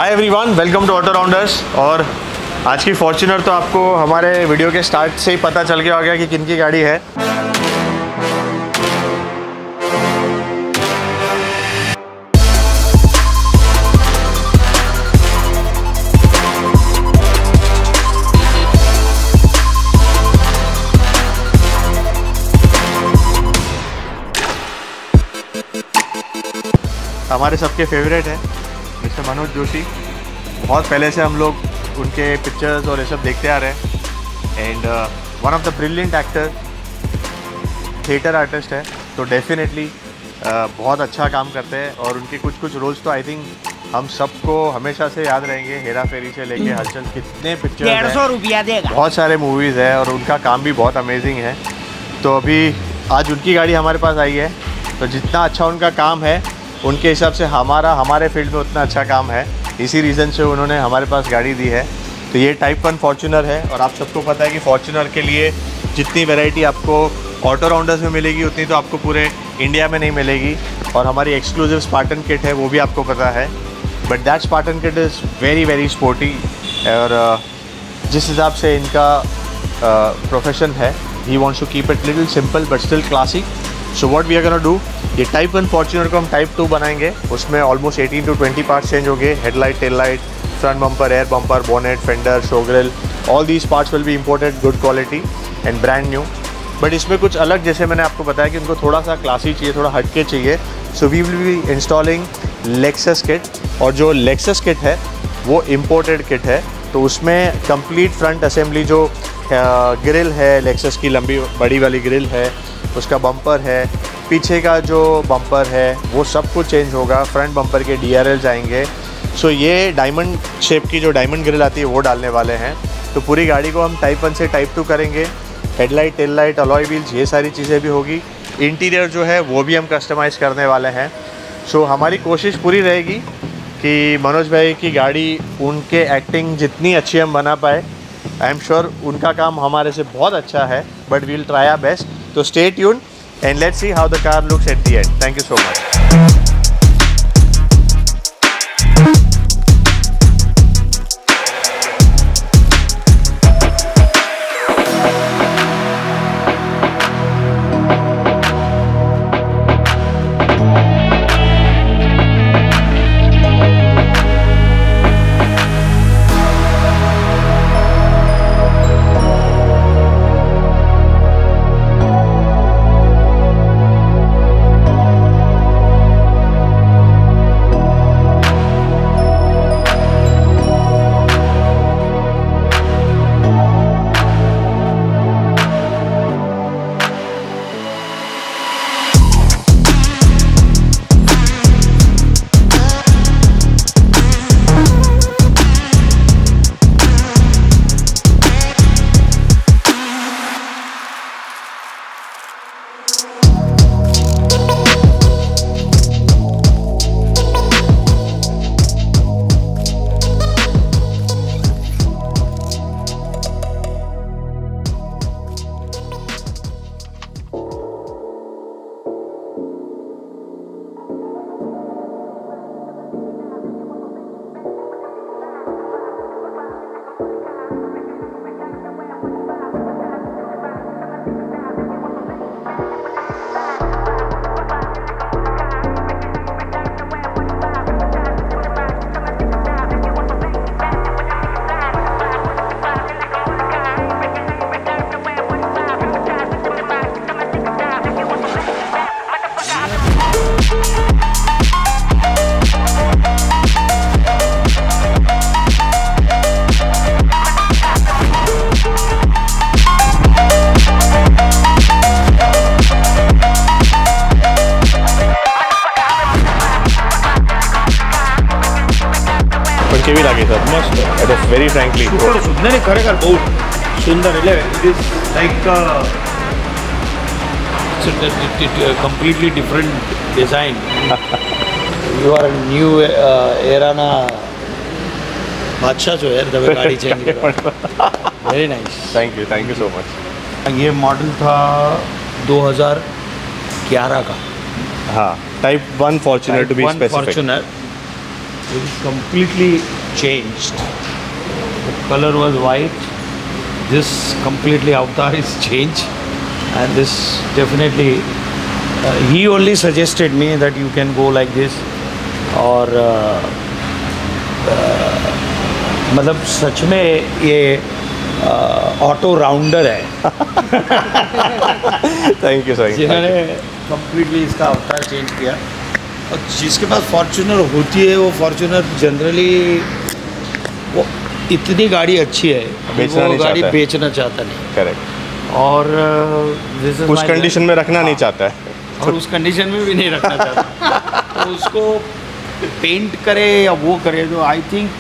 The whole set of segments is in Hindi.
Hi everyone, welcome to Auto Rounders. और आज की फॉर्च्यूनर तो आपको हमारे वीडियो के स्टार्ट से ही पता चल गया होगा कि किन की गाड़ी है। हमारे सबके फेवरेट है मिस्टर मनोज जोशी। बहुत पहले से हम लोग उनके पिक्चर्स और ये सब देखते आ रहे हैं and one of the brilliant actor, theatre artist है, तो डेफिनेटली बहुत अच्छा काम करते हैं। और उनके कुछ रोल्स तो आई थिंक हम सबको हमेशा से याद रहेंगे। हेरा फेरी से लेके हलचल, कितने पिक्चर्स हैं, 150 रुपया देगा, बहुत सारे मूवीज़ है और उनका काम भी बहुत अमेजिंग है। तो अभी आज उनकी गाड़ी हमारे पास आई है, तो जितना अच्छा उनका काम है उनके हिसाब से हमारे फील्ड में उतना अच्छा काम है। इसी रीज़न से उन्होंने हमारे पास गाड़ी दी है। तो ये टाइप 1 फॉर्च्यूनर है और आप सबको पता है कि फॉर्च्यूनर के लिए जितनी वैरायटी आपको ऑटो राउंडर्स में मिलेगी उतनी तो आपको पूरे इंडिया में नहीं मिलेगी। और हमारी एक्सक्लूसिव स्पार्टन किट है, वो भी आपको पता है। But that Spartan kit is very very sporty. और जिस हिसाब से इनका प्रोफेशन है, he wants to keep it little simple but still classic. So what we are gonna do, ये टाइप 1 फॉर्च्यूनर को हम टाइप 2 बनाएंगे। उसमें ऑलमोस्ट 18 to 20 पार्ट्स चेंज होंगे। Headlight, tail light, front bumper, air bumper, bonnet, fender, show grille, all these parts will be imported, good quality and brand new. But इसमें कुछ अलग, जैसे मैंने आपको बताया कि उनको थोड़ा सा क्लासी चाहिए, थोड़ा हटके चाहिए। So we will be installing Lexus kit. और जो लेक्सस किट है वो इम्पोर्टेड किट है, तो उसमें कंप्लीट फ्रंट असेंबली, जो ग्रिल है लेक्सस की लंबी बड़ी वाली ग्रिल है, उसका बम्पर है, पीछे का जो बम्पर है वो सब कुछ चेंज होगा। फ्रंट बम्पर के DRLs आएंगे। सो ये डायमंड शेप की जो डायमंड ग्रिल आती है वो डालने वाले हैं। तो पूरी गाड़ी को हम टाइप 1 से टाइप 2 करेंगे। Headlight, tail light, alloy wheels, ये सारी चीज़ें भी होगी। इंटीरियर जो है वो भी हम कस्टमाइज़ करने वाले हैं। सो हमारी कोशिश पूरी रहेगी कि मनोज भाई की गाड़ी, उनके एक्टिंग जितनी अच्छी हम बना पाए। आई एम श्योर उनका काम हमारे से बहुत अच्छा है, but we will try our best. तो stay tune and let's see how the car looks at the end. Thank you so much. के भी लगे सर, मस्त। इट इज वेरी फ्रैंकली नहीं खरेखर बहुत सुंदर है। It is like completely different design. You are a new era ना बादशाह जो है तब गाड़ी change very nice. Thank you so much. ये मॉडल था 2011 का। हाँ, type 1 Fortuner to be specific. Fortuner It is completely changed. The color was white. This completely avatar is changed, and this definitely. He only suggested me that you can go like this, और मतलब सच में ये ऑटो राउंडर है. Thank you sir. जिन्होंने कम्प्लीटली इसका अवतार चेंज किया. और जिसके पास फॉर्च्यूनर होती है वो फॉर्च्यूनर जनरली वो इतनी गाड़ी अच्छी है वो गाड़ी बेचना चाहता नहीं. करेक्ट. और उस कंडीशन में रखना नहीं चाहता है, और उस कंडीशन में भी नहीं रखना चाहता. तो उसको पेंट करे या वो करे तो आई थिंक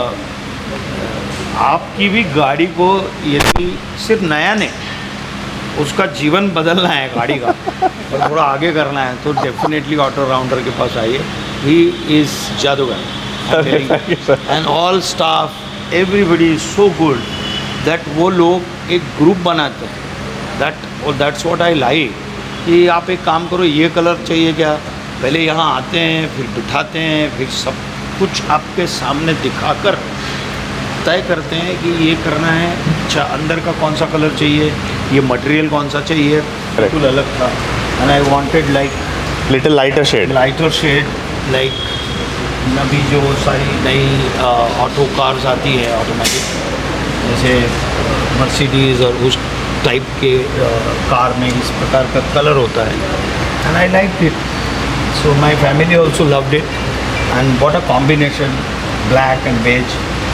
आपकी भी गाड़ी को यदि सिर्फ नया नहीं उसका जीवन बदलना है गाड़ी का और थोड़ा आगे करना है तो डेफिनेटली ऑटो राउंडर के पास आइए. ही इज़ जादूगर and all staff everybody is so good that वो लोग एक ग्रुप बनाते हैं. दैट्स व्हाट आई लाइक कि आप एक काम करो, ये कलर चाहिए क्या, पहले यहाँ आते हैं फिर बिठाते हैं फिर सब कुछ आपके सामने दिखाकर तय करते हैं कि ये करना है. अच्छा अंदर का कौन सा कलर चाहिए, ये मटेरियल कौन सा चाहिए, बिल्कुल अलग था. And I wanted like little lighter shade like अभी जो सारी नई ऑटो कार्स आती है ऑटोमेटिक, जैसे मर्सिडीज़ और उस टाइप के कार में इस प्रकार का कलर होता है. And I like it. So my family also loved it and what a combination black and beige.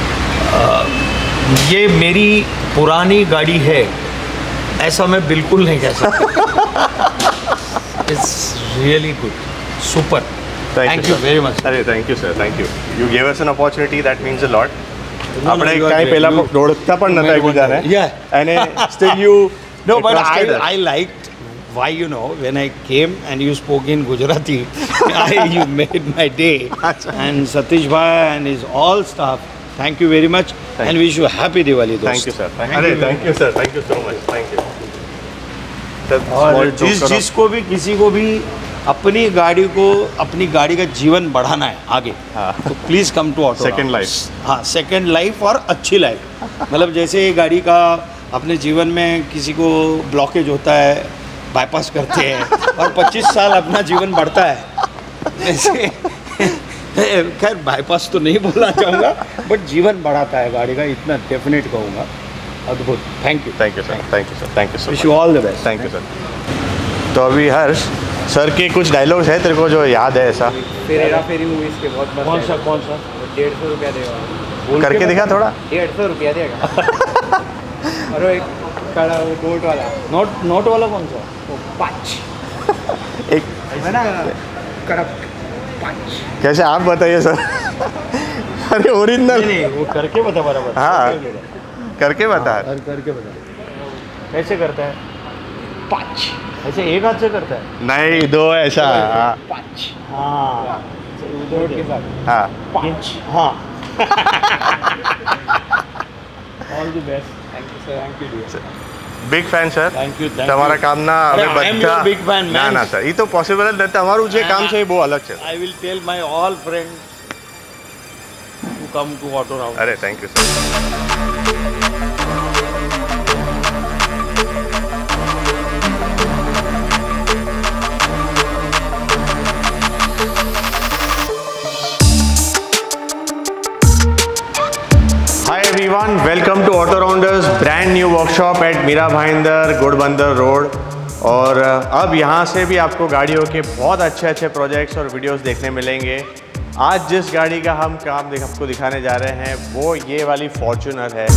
ये मेरी पुरानी गाड़ी है ऐसा मैं बिल्कुल नहीं कह सकता. It's really good, super. Thank you very much. अरे thank you sir, thank you. You gave us an opportunity that means a lot. આપણે કાંઈ પહેલા ઓળખતા પણ નતા એકબીજાને અને still you know but I liked why, you know, when I came and you spoke in Gujarati, you made my day. And Satish bhai and his all staff, thank you very much and wish you a happy Diwali. Thank you sir. Thank you sir. Thank you so much. Thank you. और जिसको भी किसी को भी अपनी गाड़ी का जीवन बढ़ाना है आगे, तो please come to auto second life. हाँ, सेकेंड लाइफ और अच्छी लाइफ. मतलब जैसे गाड़ी का अपने जीवन में किसी को ब्लॉकेज होता है, बाईपास करते हैं और 25 साल अपना जीवन बढ़ता है. ऐसे खैर बाईपास तो नहीं बोलना चाहूँगा बट जीवन बढ़ाता है गाड़ी का, इतना डेफिनेट कहूँगा. अद्भुत. Thank you sir. Thank you sir. Wish you all the best. Thank you sir. तो अभी हर्ष सर के कुछ डायलॉग्स है तेरे को जो याद है ऐसा? फेरी मूवीज के बहुत मस्त. कौन सा 150 रुपया देगा. करके दिखा थोड़ा. 150 रुपया देगा. और वो एक कड़ा नोट वाला. नोट वाला कौन सा? वो 5 एक है ना, कड़क 5. कैसे आप बताइए सर. अरे ओरिजिनल नहीं वो करके बता बराबर. हाँ करके बता. करके बता कैसे करता है. 5 ऐसे एक हाथ से करता है. नहीं दो ऐसा. 5 हाँ नोट के साथ. हाँ 5. हाँ. All the best. Thank you sir. Thank you dear. Big fan sir. Thank you. તમારા કામના હવે બધા big fan, ના man. ના સર એ તો પોસિબલ જ નથી. તમારું જે કામ છે એ બહુ અલગ છે. I will tell my all friends to come to Auto Round. અરે thank you sir. Hi everyone, welcome to Auto Rounders brand new workshop at Mira Bhayandar Ghodbunder road. और अब यहाँ से भी आपको गाड़ियों के बहुत अच्छे प्रोजेक्ट्स और वीडियोस देखने मिलेंगे. आज जिस गाड़ी का हम काम आपको दिखाने जा रहे हैं वो ये वाली फॉर्च्यूनर है.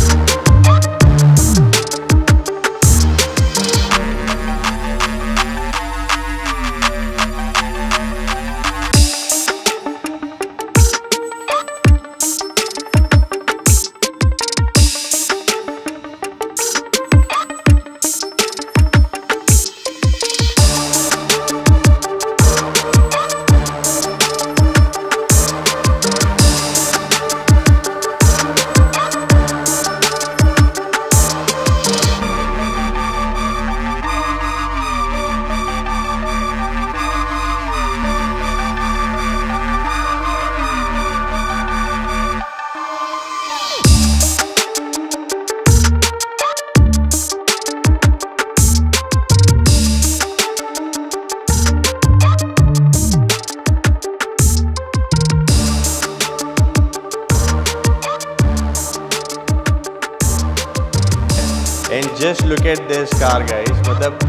And just look at this car guys,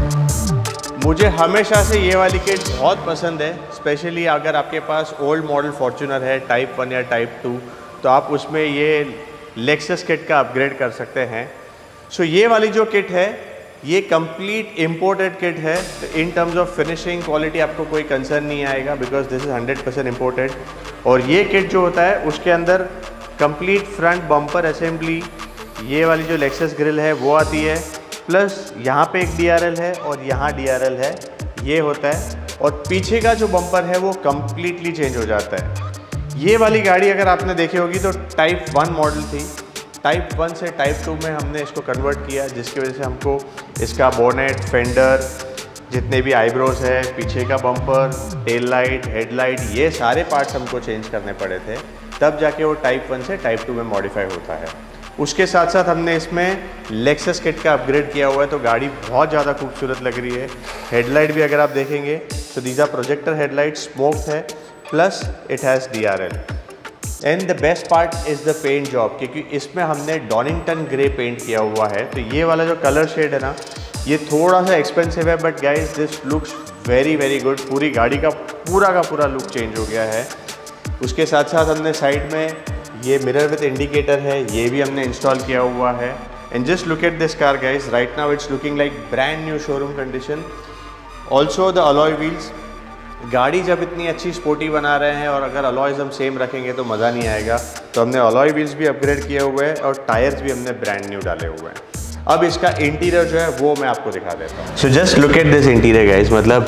मतलब मुझे हमेशा से ये वाली किट बहुत पसंद है। स्पेशली अगर आपके पास ओल्ड मॉडल फॉर्च्यूनर है टाइप 1 या टाइप 2, तो आप उसमें ये लेक्सस किट का अपग्रेड कर सकते हैं। सो ये वाली जो किट है ये कंप्लीट इम्पोर्टेड किट है। In terms of finishing quality आपको कोई कंसर्न नहीं आएगा बिकॉज दिस इज़ 100% इम्पोर्टेड। और ये किट जो होता है उसके अंदर कंप्लीट फ्रंट बम्पर असेंबली, ये वाली जो लेक्सस ग्रिल है वो आती है, प्लस यहाँ पे एक DRL है और यहाँ DRL है, ये होता है। और पीछे का जो बम्पर है वो कम्प्लीटली चेंज हो जाता है। ये वाली गाड़ी अगर आपने देखी होगी तो टाइप 1 मॉडल थी, टाइप 1 से टाइप 2 में हमने इसको कन्वर्ट किया, जिसकी वजह से हमको इसका बोनेट, फेंडर, जितने भी आईब्रोज है, पीछे का बम्पर, टेल लाइट, हेडलाइट, ये सारे पार्ट्स हमको चेंज करने पड़े थे, तब जाके वो टाइप 1 से टाइप 2 में मॉडिफाई होता है। उसके साथ साथ हमने इसमें लेक्सस किट का अपग्रेड किया हुआ है, तो गाड़ी बहुत ज़्यादा खूबसूरत लग रही है। हेडलाइट भी अगर आप देखेंगे तो these are projector headlight, smoked है, plus it has DRL। And the best part is the paint job, क्योंकि इसमें हमने डॉनिंगटन ग्रे पेंट किया हुआ है। तो ये वाला जो कलर शेड है ना, ये थोड़ा सा एक्सपेंसिव है, but guys this looks very very good. पूरी गाड़ी का पूरा लुक चेंज हो गया है। उसके साथ साथ हमने साइड में ये मिरर विद इंडिकेटर है, ये भी हमने इंस्टॉल किया हुआ है। And just look at this car guys, right now it's looking like brand new showroom condition. Also the alloy wheels, गाड़ी जब इतनी अच्छी स्पोर्टी बना रहे हैं और अगर अलॉयज़ हम सेम रखेंगे तो मज़ा नहीं आएगा, तो हमने अलॉय व्हील्स भी अपग्रेड किए हुए हैं और टायर्स भी हमने ब्रांड न्यू डाले हुए हैं। अब इसका इंटीरियर जो है वो मैं आपको दिखा देता हूँ। So just look at this interior guys, मतलब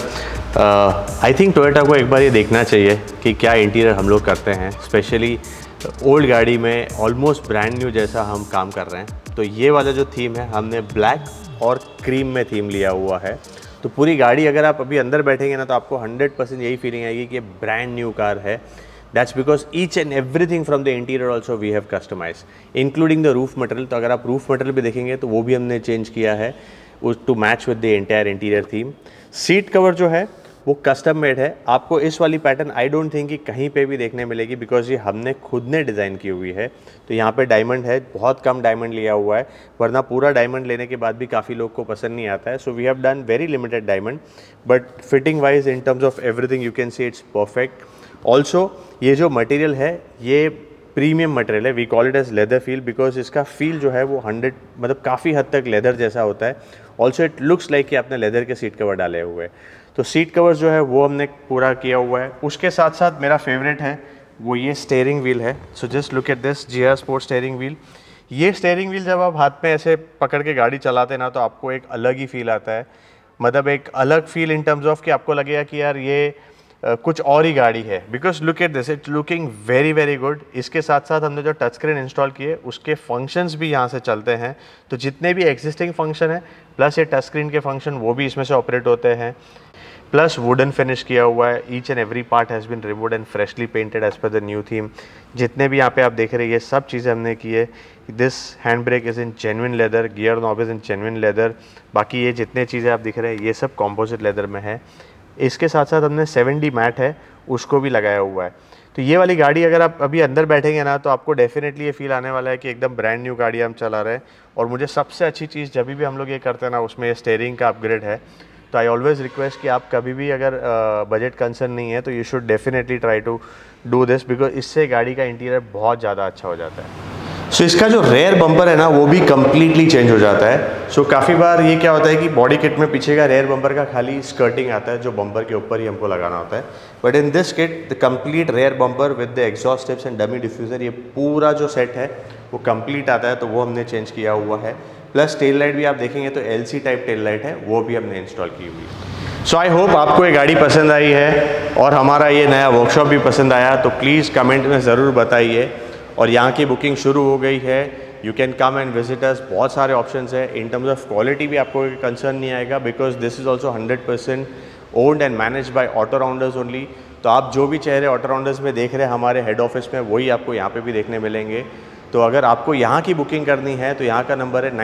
आई थिंक टोयोटा को एक बार ये देखना चाहिए कि क्या इंटीरियर हम लोग करते हैं, स्पेशली ओल्ड गाड़ी में ऑलमोस्ट ब्रांड न्यू जैसा हम काम कर रहे हैं। तो ये वाला जो थीम है हमने ब्लैक और क्रीम में थीम लिया हुआ है। तो पूरी गाड़ी अगर आप अभी अंदर बैठेंगे ना तो आपको 100% यही फीलिंग आएगी कि ब्रांड न्यू कार है। That's because each and everything from the interior also we have customise, including the roof material. तो अगर आप रूफ मटेरियल भी देखेंगे तो वो भी हमने चेंज किया है to match with the entire interior theme. Seat cover जो है वो कस्टम मेड है। आपको इस वाली पैटर्न आई डोंट थिंक कि कहीं पे भी देखने मिलेगी, बिकॉज ये हमने खुद ने डिज़ाइन की हुई है। तो यहाँ पे डायमंड है, बहुत कम डायमंड लिया हुआ है, वरना पूरा डायमंड लेने के बाद भी काफ़ी लोग को पसंद नहीं आता है। So we have done very limited diamond, but fitting wise in terms of everything you can see it's perfect. Also ये जो मटेरियल है ये प्रीमियम मटेरियल है, we call it as leather feel, because इसका फील जो है वो 100 मतलब काफ़ी हद तक लेदर जैसा होता है। ऑल्सो इट लुक्स लाइक कि आपने लेदर के सीट कवर डाले हुए हैं। तो सीट कवर्स जो है वो हमने पूरा किया हुआ है। उसके साथ साथ मेरा फेवरेट है वो ये स्टेयरिंग व्हील है। So just look at this GR sport steering wheel. ये स्टेयरिंग व्हील जब आप हाथ में ऐसे पकड़ के गाड़ी चलाते हैं ना तो आपको एक अलग ही फील आता है, मतलब एक अलग फील इन टर्म्स ऑफ कि आपको लगेगा कि यार ये कुछ और ही गाड़ी है। Because look at this, it's looking very very good. इसके साथ साथ हमने जो टच स्क्रीन इंस्टॉल किए उसके फंक्शंस भी यहाँ से चलते हैं। तो जितने भी एग्जिस्टिंग फंक्शन है प्लस ये टच स्क्रीन के फंक्शन वो भी इसमें से ऑपरेट होते हैं। प्लस वुडन फिनिश किया हुआ है, each and every part has been removed and freshly painted as per the new theme. जितने भी यहाँ पे आप देख रहे हैं ये सब चीज़ें हमने की है। This hand brake is in genuine leather, gear knob is in genuine leather. बाकी ये जितने चीज़ें आप दिख रहे हैं ये सब कॉम्पोजिट लेदर में है। इसके साथ साथ हमने 7D मैट है उसको भी लगाया हुआ है। तो ये वाली गाड़ी अगर आप अभी अंदर बैठेंगे ना तो आपको डेफिनेटली ये फील आने वाला है कि एकदम ब्रांड न्यू गाड़ी हम चला रहे हैं। और मुझे सबसे अच्छी चीज़ जब भी हम लोग ये करते हैं ना उसमें स्टेयरिंग का अपग्रेड है। तो आई ऑलवेज़ रिक्वेस्ट कि आप कभी भी अगर बजट कंसर्न नहीं है तो you should definitely try to do this, because इससे गाड़ी का इंटीरियर बहुत ज़्यादा अच्छा हो जाता है। सो इसका जो रेयर बम्पर है ना वो भी कम्प्लीटली चेंज हो जाता है। सो काफ़ी बार ये क्या होता है कि बॉडी किट में पीछे का रेयर बम्पर का खाली स्कर्टिंग आता है जो बम्पर के ऊपर ही हमको लगाना होता है, but in this kit the complete rear bumper with the exhaust tips and dummy diffuser, ये पूरा जो सेट है वो कंप्लीट आता है। तो वो हमने चेंज किया हुआ है। प्लस टेल लाइट भी आप देखेंगे तो LC टाइप टेल लाइट है, वो भी हमने इंस्टॉल की हुई है। सो आई होप आपको ये गाड़ी पसंद आई है और हमारा ये नया वर्कशॉप भी पसंद आया। तो प्लीज़ कमेंट में ज़रूर बताइए। और यहाँ की बुकिंग शुरू हो गई है, you can come and visit us. बहुत सारे ऑप्शंस है। इन टर्म्स ऑफ क्वालिटी भी आपको कंसर्न नहीं आएगा, because this is also 100% owned and manage by Auto Rounders only. तो आप जो भी चेहरे ऑटो राउंडर्स में देख रहे हैं हमारे हेड ऑफिस में, वही आपको यहाँ पे भी देखने मिलेंगे। तो अगर आपको यहाँ की बुकिंग करनी है तो यहाँ का नंबर है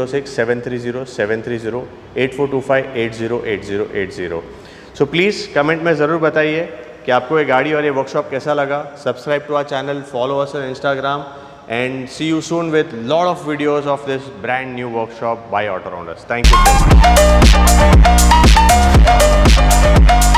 9206-730-730 8425-808080। सो प्लीज़ कमेंट में ज़रूर बताइए कि आपको ये गाड़ी और ये वर्कशॉप कैसा लगा। Subscribe to our channel, follow us on Instagram and see you soon with lot of videos of this brand new workshop by Autorounders. Thank you.